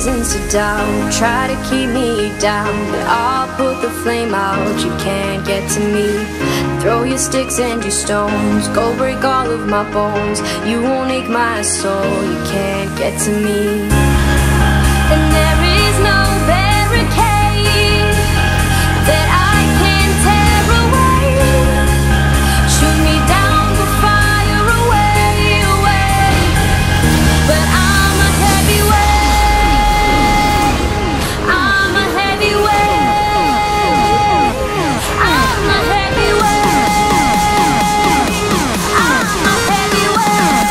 reasons to doubt, try to keep me down, but I'll put the flame out. You can't get to me. Throw your sticks and your stones, go break all of my bones. You won't ache my soul, you can't get to me. And there is no barricade that I can tear away. Shoot me down to fire away, away. But I'm a heavyweight, I'm a heavyweight, I'm a heavyweight, I'm a heavyweight.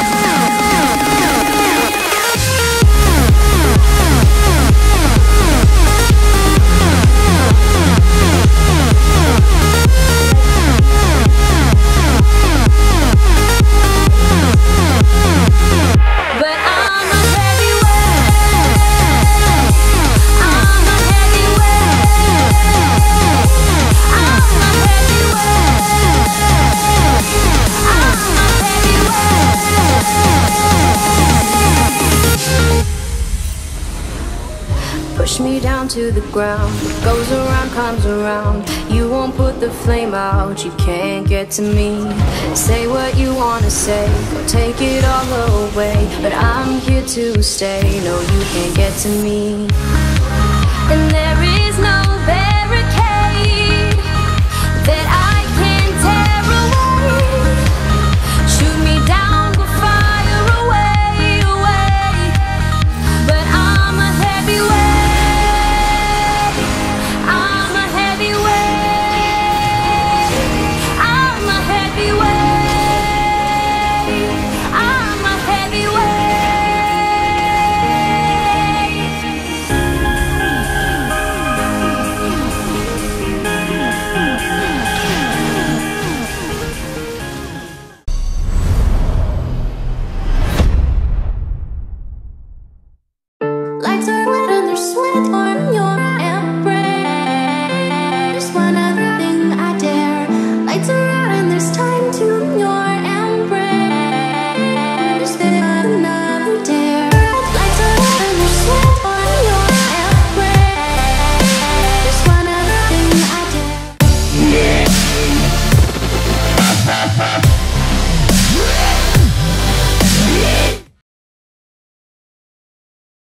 But I'm a heavyweight, I'm a heavyweight, I'm a heavyweight, I'm a heavyweight. Push me down to the ground, what goes around comes around. You won't put the flame out, you can't get to me. Say what you wanna say, go take it all away, but I'm here to stay. No, you can't get to me. And there